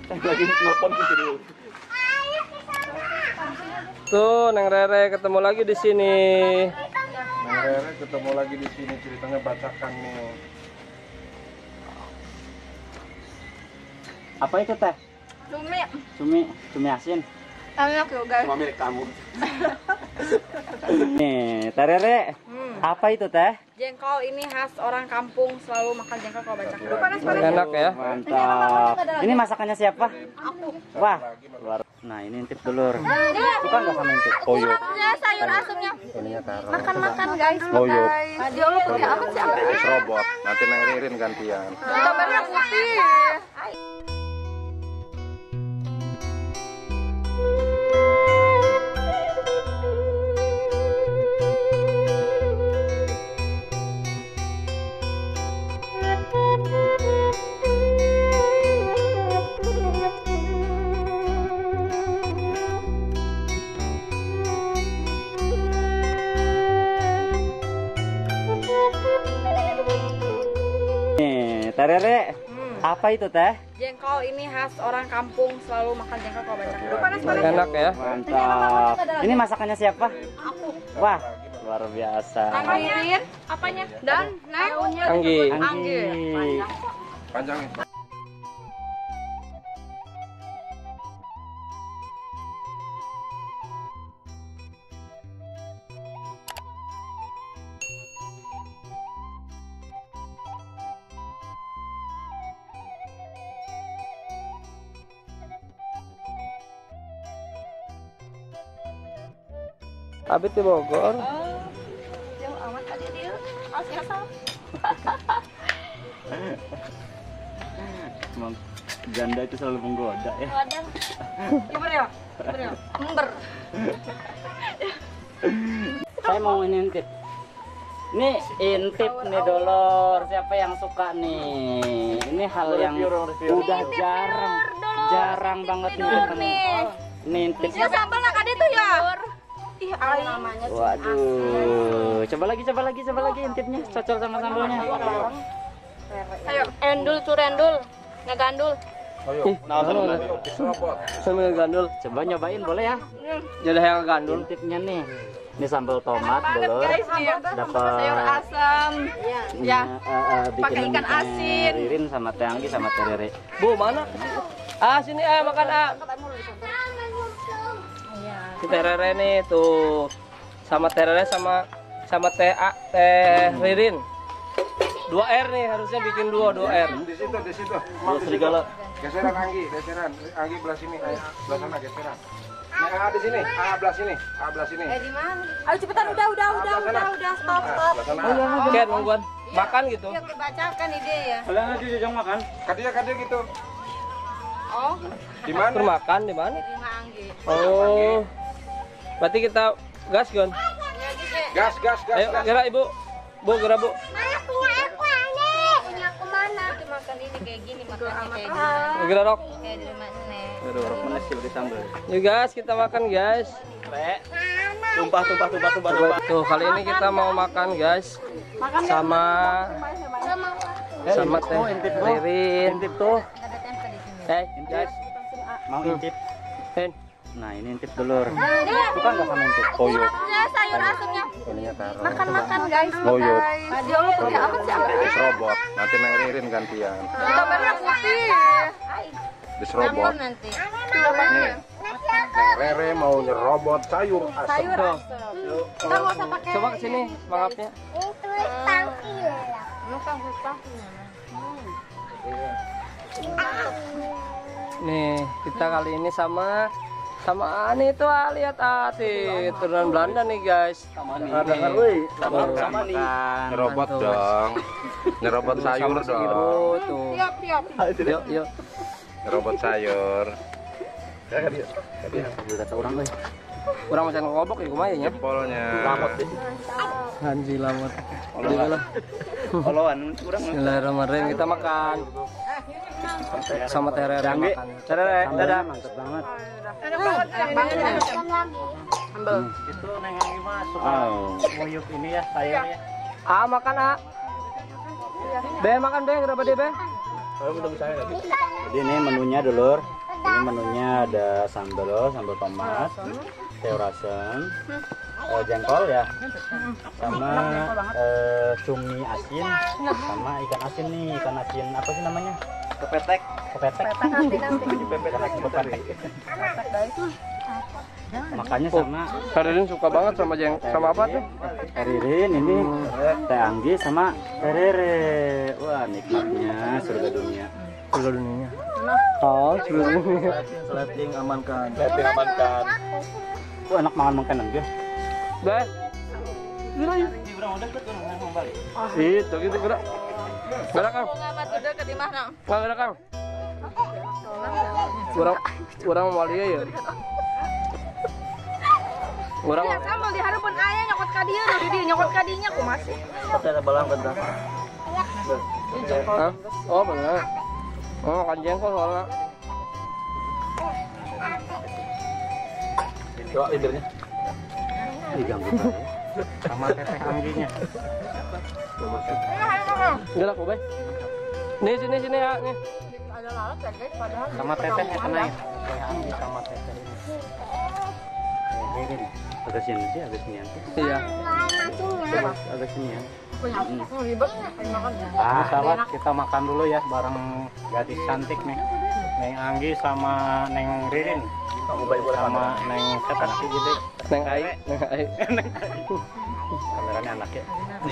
Lagi nelpon dulu. Tuh, Neng Rere ketemu lagi di sini. Neng Rere ketemu lagi di sini, ceritanya bacakan nih. Apa itu teh? Cumi asin. Enak ya guys. Cuma milik kamu. Nih, Teh Rere. Apa itu teh? Jengkol ini khas orang kampung, selalu makan jengkol kalau baca. Enak ya. Mantap. Ini masakannya siapa? Aku. Wah, luar. Nah, ini intip dulur. Suka nggak sama intip? Koyo. Ya, sayur asemnya. Ininya taruh. Makan guys. Koyo. Dia lu pakai apa sih? Terus robot. Nanti Neng Ririn gantian. Gambarnya putih. Nih, Teh Rere. Apa itu teh? Jengkol ini khas orang kampung, selalu makan jengkol kalau baca. Enak ya. Mantap. Ini masakannya siapa? Aku. Wah, luar biasa. Ririn, apanya? Dan daunnya. Anggi. Anggi. Panjang nih. Abis di Bogor. Jauh amat tadi dia. Asal. Emang janda itu selalu menggoda ya. Kadang. Gimana ya? Ember. Saya mau ini intip. Ini intip nih Dolor. Siapa yang suka nih? Ini hal yang udah jarang banget nih ketemu. Ini intip. Ya sambal nak ada tuh ya. Ih, namanya. Waduh. Coba lagi intipnya. Cocok sama sambalnya. Ayo, endul curendul. Ngegandul. Ayo. Terus robot. Sambil gandul. Coba nyobain boleh ya? Jadi yang gandul. Intipnya nih. Ini sambal tomat Dolor. Dapat Sayur asam. Ya. Pakai bikinan ikan asin. Ririn sama Teh Anggi sama Teh Rere. Bu, mana? Sini makan Si Teh Rere nih tuh. Sama Teh Rere sama Teh Ririn. 2 R nih, harusnya bikin 2 R. Di situ. Dua serigala. Geseran Anggi. Anggi belah sini. Belah sana geseran. Nah, di sini. Belah sini. Di mana? Ayo cepetan udah stop. Ken, nungguan. Makan gitu. Yang dibacakan ide ya. Kalian lagi jajang makan? Kadia gitu. Oh, Di mana? Makan di mana? di Anggi. Oh. Berarti kita gas, Gon. Ya gitu. Gas. Ayo, gerak Ibu. Bu, gerak Bu. Punya aku mana? Itu makan ini kayak gini, makannya kayak gini. Gerak Rok. Kayak di rumah nenek. Aduh, rok mana sih di sambal. Yuk guys, kita makan guys. Tumpah. Tuh, kali ini kita mau makan guys. Sama Teh Ririn. Intip tuh. Ada tempe di sini. Guys. Mau intip. Ken. Nah, ini intip Dolor. Suka nggak sama intip? Koyo. Ya, sayur asemnya. Ininya taruh. Makan guys. Koyo. Dia lu pakai apa sih? Terus robot. Nanti Neng Ririn gantian. Gambarnya putih. Terus robot. Nanti. Nih. Neng Rere mau nyerobot sayur asem. Tuh. Kita nggak usah pakai. Coba ke sini mangapnya. Nih, kita kali ini sama nih tuh lihat turunan Belanda nih guys. Sama nih. Nyerobot dong. Nyerobot sayur dong. Tuh. Tiap. Yuk. Nyerobot sayur. Kata orang euy. Kurang macam ngobok ya kumaha nya. Jempolnya. Hanji lamot. Oloan kurang. Bismillahirrahmanirrahim, kita makan. Sama Teh Rere makan. Teh Rere, dadah. Mantap banget. Itu Neng Anggi mah suka nguyup ini ya, sayur ya. Makan Be makan Be, berapa deh Be? Jadi ini menunya Dolor. Ini menunya ada sambal tomat, sayur asem, jengkol ya, sama cumi asin, sama ikan asin nih, ikan asin apa sih namanya? Kepetek. Nanti. Ikan asin kepetek. Makanya sama Ririn suka banget sama apa tuh? Ririn ini Teh Anggi sama Teh Rere. Wah, nikmatnya surga dunia. Surga dunia. Oh, surga dunia. Sleting amankan. Wah, enak makan makanan dia. Dah. Itu gitu gerak. Gerak Kang. Kang gerak Kang. Kurang walia ya. Kurang. Ya sama di hareupeun aya nyokot ka dieu di dieu nyokot ka dinya ku masih. Ada balang bentar. Hah? Oh benar. Oh makan jengkol soalnya. Coba lidernya. Diganggu sama Teteh Angginya. Gerak Ubay. Nih sini ya nih. Ada lalat ya guys padahal. Sama Tetehnya kenain. Teh Anggi sama Teteh ini. Ririn. Agak sini sih, agak sini nanti. Iya. Agak sini ya. Ribet makan. Sahabat, kita makan dulu ya bareng gadis cantik nih. Neng Anggi sama Neng Ririn. Sama Neng Teteh sih gitu. Neng Ai. Kameranya anak ya.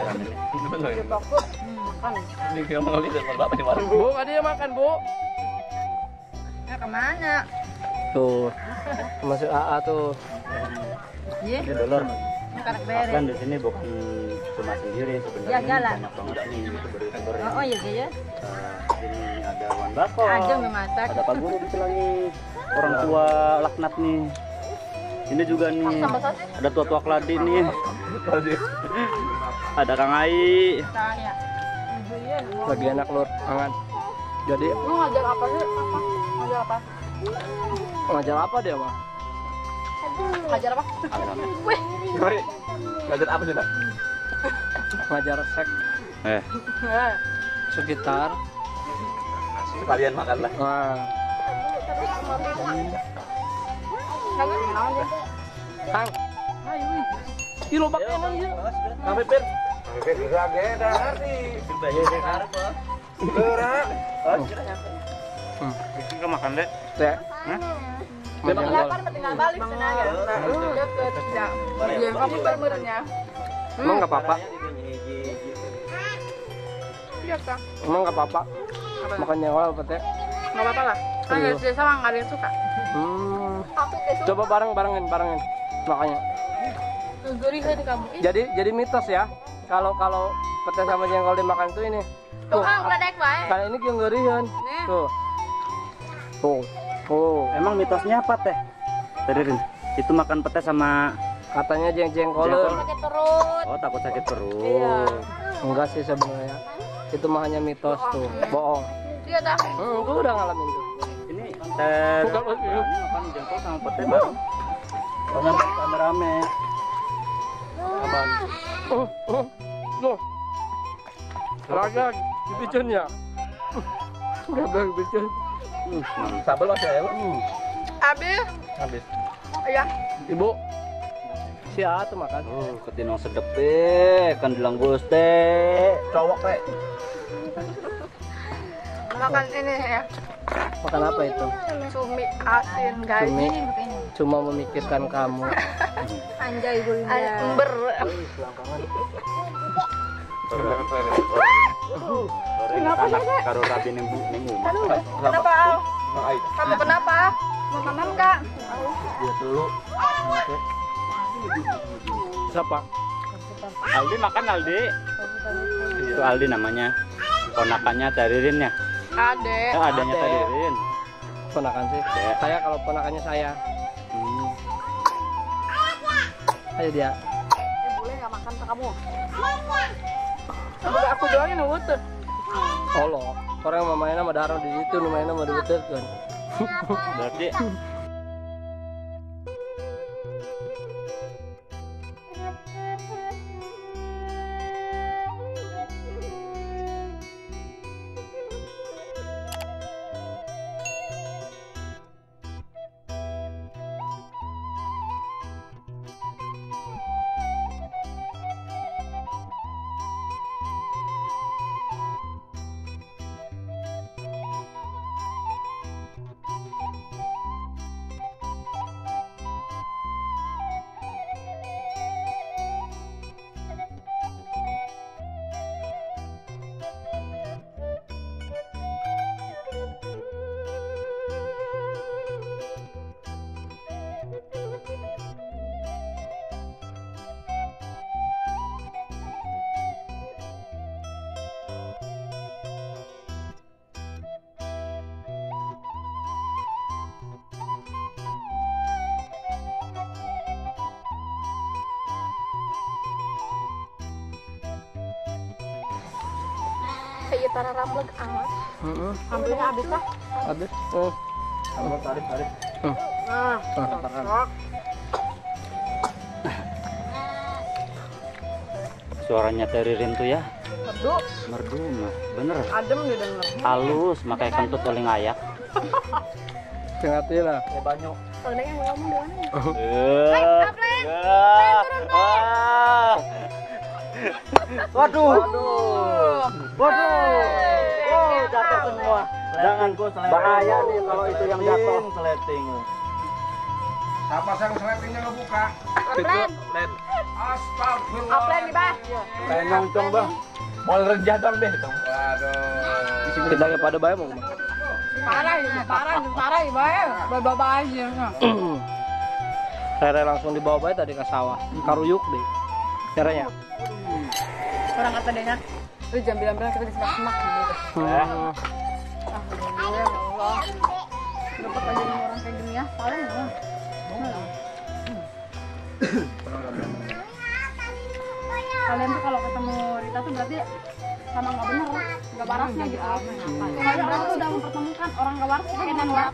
Ini dia mau lihat bapak di mana? Bu, ada yang makan Bu. Ya kemana? Tuh. Masuk AA tuh. Iya. Ini dolor. Karek beres. Kan di sini bukan cuma sendiri sebenarnya. Ya, jalan. Banyak banget nih youtuber-youtuber. Oh iya ya. Ini ada Wan Bako. Ajeng memasak. Ada Pak Guru di lagi. Orang tua laknat nih. Ini juga nih. Ada tua-tua keladi nih. Ada Kang Ai. Saya. Lagi enak lur, angan. Jadi Lu ngajar apa sih? Ngajar apa? ngajar apa dia mah? Ngajar apa? Wih. Sorry. Ngajar apa sih, Nak? Ngajar seks sekitar. Sekalian makan lah. Nah, Kang. Ih lobaknya nang ieu. Kang Pipir. Kang Pipir gerak ge dah arti. Gerak. Kita makan deh. Teh. Dia makan Kapan tinggal balik sana ya? Deket ya. Dia kamu bermernya. Emang enggak apa-apa? Iya kan? Emang enggak apa-apa? Makan jengkol apa teh? Enggak apa-apa lah. Kan Iya. SD sama enggak ada yang suka. Aku suka. Coba barengin makanya. Gurih di kamu. Jadi mitos ya. Kalau pete sama jengkol dimakan tuh ini. Tuh kan udah naik bae. Kalau ini yang geuriheun. Nih. Tuh. Emang mitosnya apa teh? Ririn. Itu makan pete sama Katanya jengkol. Sakit perut. oh takut sakit perut. Iya. Enggak sih sebenarnya. Itu mah hanya mitos tuh. Bohong. Iya dah. Gue udah ngalamin tuh. Ini teh Bukan, ini makan jengkol sama pete bareng. Soalnya rame-rame. Loh. Raga dipicunnya. Raga dipicun. Sambal masih ya, Pak? Habis. Habis. Iya. Ibu. Si A tuh makan. Ketinong sedep teh, kan dilanggus teh. Cowok teh. Makan ini ya. Makan apa itu? Cumi asin guys. Cumi. Cuma memikirkan kamu. Anjay gulnya. Ember. Kenapa anak karo rabi ning umah. Kenapa Al? Mang Ai. Kamu kenapa? Mau makan enggak? Dia dulu. Siapa? Aldi makan Aldi. Itu Aldi namanya. Ponakannya Teh Ririn ya. Ade. Adanya Ade. Teh Ririn. Ponakan sih. Saya kalau ponakannya saya. Ayo dia. Boleh nggak makan ke kamu? Aku doang yang nunggu tuh. Allah. Orang mamanya sama darah di situ, namanya sama dibetet kan. Berarti iya tanah rambut amat. Ambilnya habis lah. Habis. Tarik. Nah, Suaranya Teririn tuh ya. merdu, Merdu mah. Bener. adem dia denger. Halus, makanya kentut oleh ngayak. Hati lah. Banyak. Soalnya yang ngomong doang. Waduh. Jatuh semua. Jangan bahaya nih kalau itu yang jatuh. Seleting. Siapa yang seletingnya ngebuka? Aplen. Astagfirullah. Aplen nih, Bah. Kayak nyongcong bang. Mau renjah dong deh. Waduh. Kita pada bayar mau. Parah ya, parah ya, Bah. Bapak aja. Rere langsung dibawa bayi tadi ke sawah. Karuyuk deh. Caranya. Orang kata dia, lu jam bilang-bilang kita disemak-semak gitu. Alhamdulillah, ya Allah. Dapat aja nih orang kayak gini ya, paling ya. Kalian tuh kalau ketemu Rita tuh berarti sama nggak bener, nggak warasnya gitu. Kalian berarti tuh udah mempertemukan orang nggak waras dengan waras.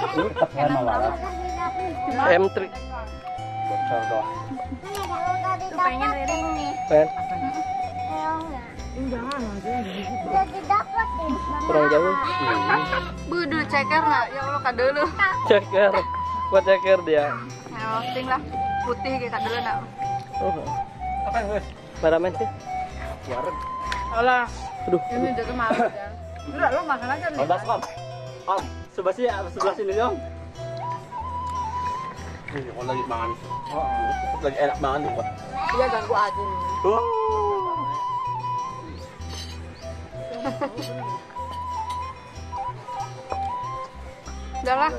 M3. Tuh pengen Riri nih. Pen. Kurang jauh. Budu ceker nak, ya Allah kado lu. Ceker. Buat ceker dia. Roasting lah, putih kayak kado lu nak. Apa yang guys? Baramen sih. Alah, Aduh. ini udah kemarin kan. Udah lu makan aja nih. Om, sebelah sini dong. Ini kalau lagi makan. Lagi enak banget nih Pak. Iya ganggu aja nih. Udah lah.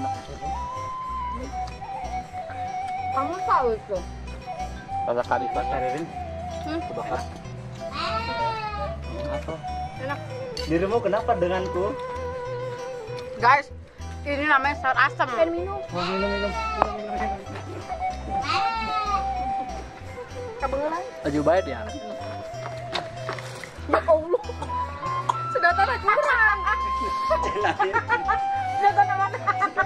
Kamu tahu itu? Rasa kari Pak. Teririn. Kebakar. Apa? Enak. Dirimu kenapa denganku? Guys, ini namanya sayur asam. Minum. Minum. Kebengelan. Baju baik dia. Ya Allah. Sedotan kurang. Sedotan mana?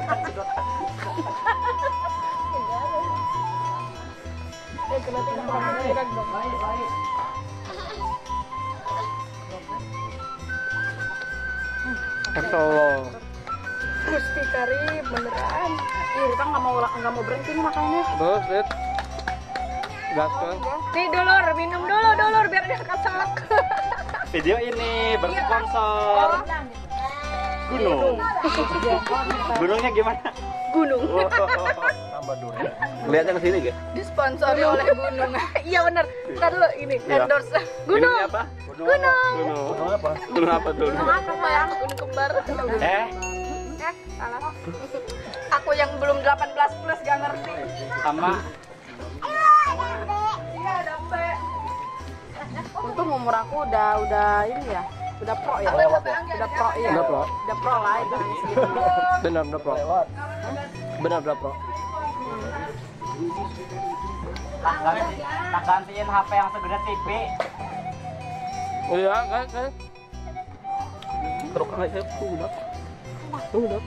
Kesel. Gusti Karim beneran. Ih, Rita nggak mau berhenti nih makannya. Terus, Dit. Gas kan? Nih dulur, minum dulu biar dia keselak. Video ini bersponsor gunung. Gunungnya gimana? Gunung. Tambah durian. Lihatnya ke sini gak? Disponsori oleh gunung. Iya bener. Ntar dulu ini endorse. Gunung. Gunungnya apa? Gunung. Gunung apa? Gunung apa tuh? Gunung apa sayang? Gunung kembar. Salah. Aku yang belum 18 plus gak ngerti. Sama Iya, ada Mbe. Untung umur aku udah ini ya. Udah pro ya. Udah pro ya. Udah pro. Udah pro lah itu. Benar, udah pro. Benar, udah pro. tak gantiin HP yang segede TV. Iya, kan. Terus aja udah. Udah.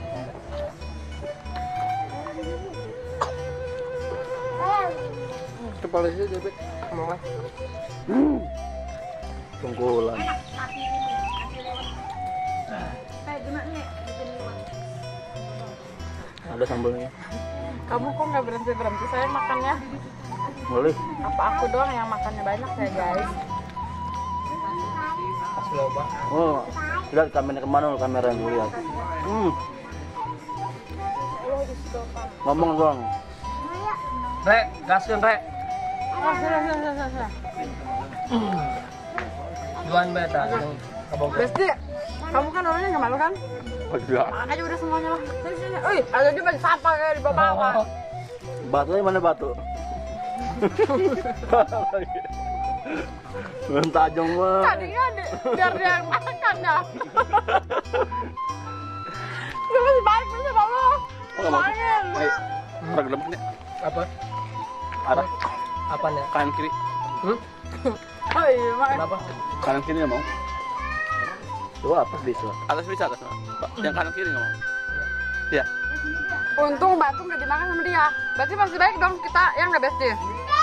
Kepala sih David. Mau kan? Tunggulan. Ada sambalnya. Kamu kok nggak berhenti saya makannya? Boleh. Apa aku doang yang makannya banyak ya guys? Oh, lihat kameranya kemana lo kamera yang lihat? Ngomong dong. Rek, gaskan Rek. Sudah. Juan beta. Besti, kamu kan orangnya nggak malu kan? Oh iya. Makan aja udah semuanya lah. Sini. Wih, ada dia bagi sampah kayak di bawah. Batunya mana batu? Mentajong mah. Tadinya biar dia yang makan ya. Dia masih balik masih bawa. Main. Orang gelap nih. Apa? Arah Apanya? kanan kiri. Oh iya, main. Kenapa? Kanan kiri ya mau. Tuh apa bisa? Atas bisa atas. Pak, yang kanan kiri nggak mau. Iya. Untung batu nggak dimakan sama dia. Berarti masih baik dong kita yang nggak besti.